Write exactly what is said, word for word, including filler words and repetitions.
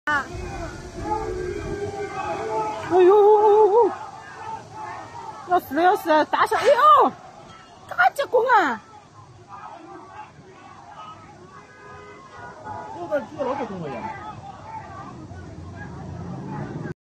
啊！哎呦，要死了要死了！大小，哎呦，干嘛结棍啊？ 我在煮老多工了呀。